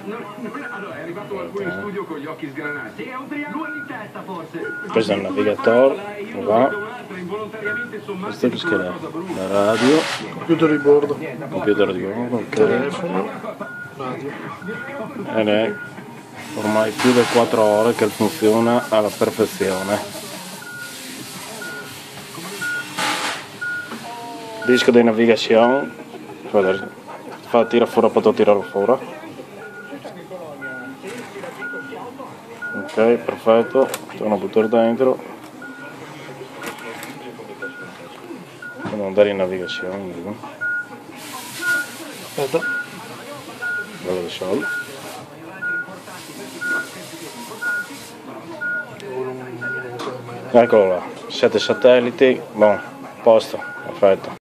Allora, è arrivato qualcuno in studio con gli occhi sgranati. Sì, è un triangolo in testa, forse. Questo è il navigatore, qua. Questo che è la radio, Computer di bordo, computer di bordo, ok. telefono, radio. Ed è ormai più di 4 ore che funziona alla perfezione. Disco di navigazione, fa tira fuori, posso tirarlo fuori. Ok, perfetto, torno a buttare dentro. Devo andare in navigazione. Aspetta. Bello di soldi. Eccolo là, 7 satelliti, buon, posto, perfetto.